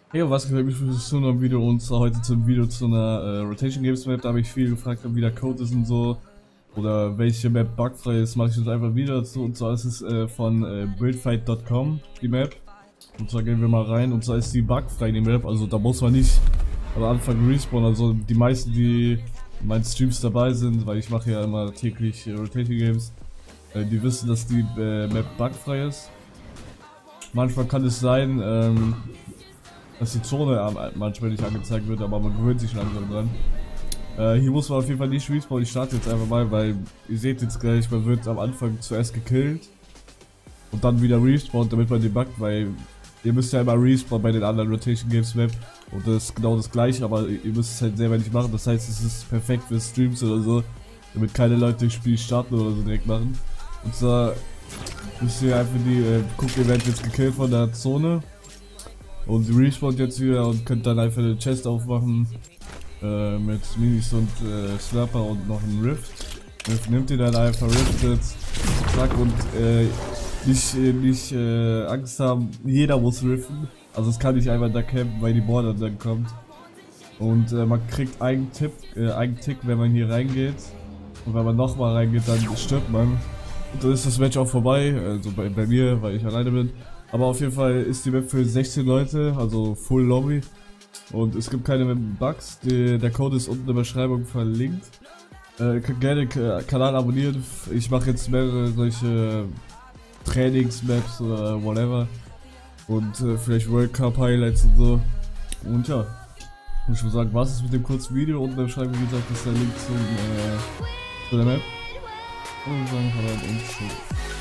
Hey, was gefällt mich für so ein Video und zwar heute zum Video zu einer Rotation Games Map. Da habe ich viel gefragt, wie der Code ist und so. Oder welche Map bugfrei ist, mache ich jetzt einfach wieder dazu. Und zwar ist es von buildfight.com die Map. Und zwar gehen wir mal rein und zwar ist die bugfrei die Map. Also da muss man nicht am Anfang respawnen. Also die meisten, die in meinen Streams dabei sind, weil ich mache ja immer täglich Rotation Games, die wissen, dass die Map bugfrei ist. Manchmal kann es sein, dass die Zone manchmal nicht angezeigt wird, aber man gewöhnt sich langsam dran. Hier muss man auf jeden Fall nicht respawnen. Ich starte jetzt einfach mal, weil ihr seht jetzt gleich, man wird am Anfang zuerst gekillt und dann wieder respawnt, damit man debuggt, weil ihr müsst ja immer respawnen bei den anderen Rotation Games Map und das ist genau das gleiche, aber ihr müsst es halt selber nicht machen. Das heißt, es ist perfekt für Streams oder so, damit keine Leute das Spiel starten oder so direkt machen. Und zwar müsst ihr einfach guckt, ihr werdet jetzt gekillt von der Zone. Und respawnt jetzt wieder und könnt dann einfach eine Chest aufmachen mit Minis und Slurper und noch einen Rift. Rift nimmt ihr dann einfach, riftet, zack und nicht Angst haben, jeder muss riften. Also es kann nicht einfach da campen, weil die Border dann kommt. Und man kriegt einen Tick, wenn man hier reingeht. Und wenn man nochmal reingeht, dann stirbt man. Und dann ist das Match auch vorbei, also bei mir, weil ich alleine bin. Aber auf jeden Fall ist die Map für 16 Leute, also Full Lobby. Und es gibt keine Bugs, der Code ist unten in der Beschreibung verlinkt. Ihr könnt gerne den Kanal abonnieren, ich mache jetzt mehrere solche Trainings-Maps oder whatever. Und vielleicht World Cup Highlights und so. Und ja, ich würde sagen, was ist mit dem kurzen Video? Unten in der Beschreibung, wie gesagt, ist der Link zu der Map. Und ich würde sagen, und tschüss.